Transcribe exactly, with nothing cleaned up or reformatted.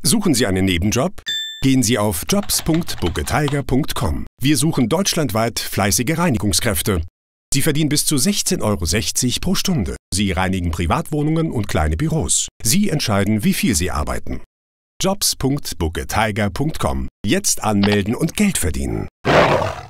Suchen Sie einen Nebenjob? Gehen Sie auf jobs punkt booketiger punkt com. Wir suchen deutschlandweit fleißige Reinigungskräfte. Sie verdienen bis zu sechzehn Euro sechzig pro Stunde. Sie reinigen Privatwohnungen und kleine Büros. Sie entscheiden, wie viel Sie arbeiten. jobs punkt booketiger punkt com. Jetzt anmelden und Geld verdienen.